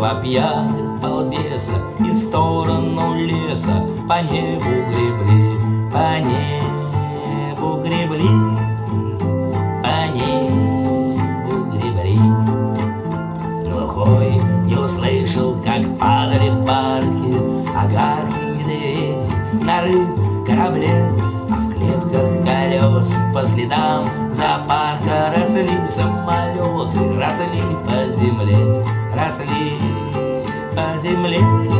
два пьяных балбеса и в сторону леса по небу гребли, по небу гребли, по небу гребли. Глухой не услышал, как падали в парке огарки медведей на рыб-корабле, а в клетках колес по следам зоопарка росли самолеты, росли по земле, росли по земле,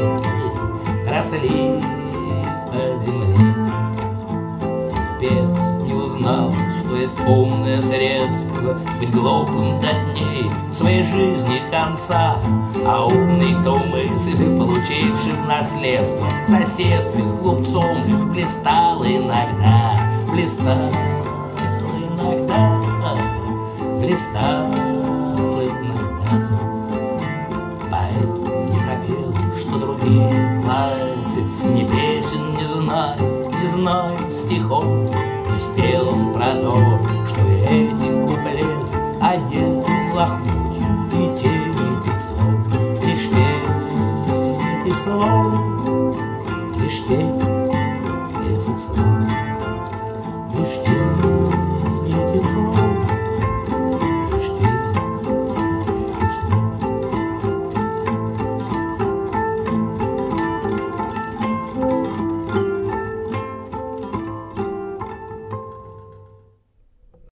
росли по земле. Певец не узнал, что есть умное средство быть глупым до дней своей жизни конца, а умный-то мысль, получивший в наследство соседстве с глупцом, лишь блистал иногда, блистал иногда, блистал иногда. Поэт не пропел, что другие поэты ни песен не знают, не знают стихов. Не спел он про то, что эти куплеты одеты в лохмотья и тень этих слов. Лишь тень этих слов, лишь тень этих слов.